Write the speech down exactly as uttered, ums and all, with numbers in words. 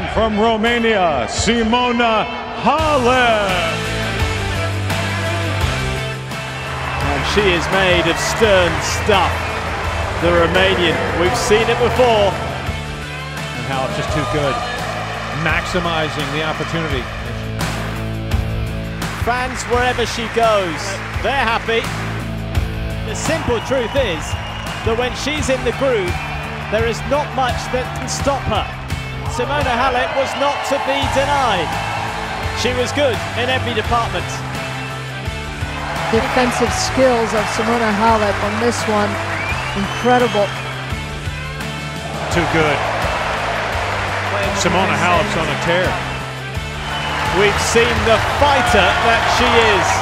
from Romania, Simona Halep. And she is made of stern stuff, the Romanian. We've seen it before. And Halep just too good, maximizing the opportunity. Fans, wherever she goes, they're happy. The simple truth is that when she's in the groove, there is not much that can stop her. Simona Halep was not to be denied. She was good in every department. Defensive skills of Simona Halep on this one, incredible. Too good. Simona Halep's on a tear. We've seen the fighter that she is.